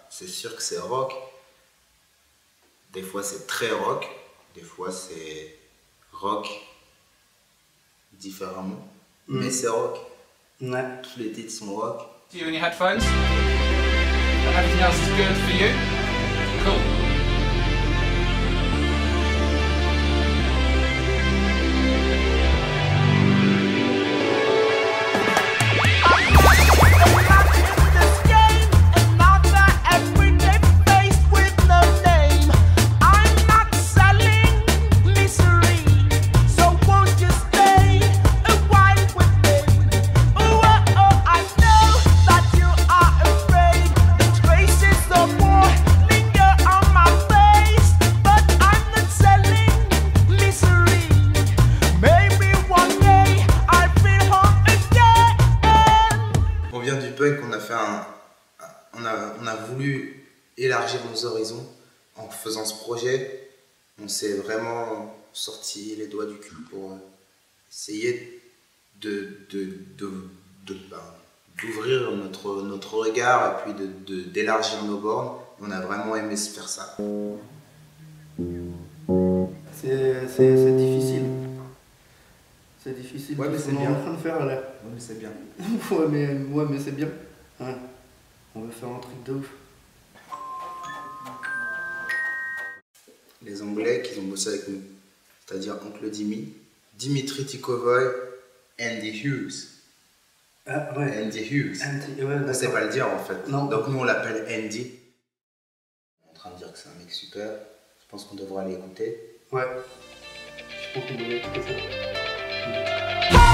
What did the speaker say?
c'est sûr que c'est rock. Des fois c'est très rock, des fois c'est rock différemment, mais c'est rock. Ouais. Tous les titres sont rock. You and your headphones. Everything else is good for you. Cool. Du punk, on a voulu élargir nos horizons en faisant ce projet. On s'est vraiment sorti les doigts du cul pour essayer d'ouvrir notre regard et puis d'élargir nos bornes. On a vraiment aimé se faire ça. C'est difficile. C'est difficile. Ouais, mais c'est bien. bien. On est en train de faire là. Ouais, mais c'est bien. ouais, mais c'est bien. Ouais. On veut faire un truc de ouf. Les Anglais qui ont bossé avec nous, c'est-à-dire Oncle Dimmy, Dimitri Tikovoy, Andy Hughes. Ah ouais. Andy Hughes. Ouais, on ne sait pas le dire en fait. Non. Donc nous on l'appelle Andy. On est en train de dire que c'est un mec super. Je pense qu'on devrait aller écouter. Ouais. Je pense qu'on devrait écouter ça.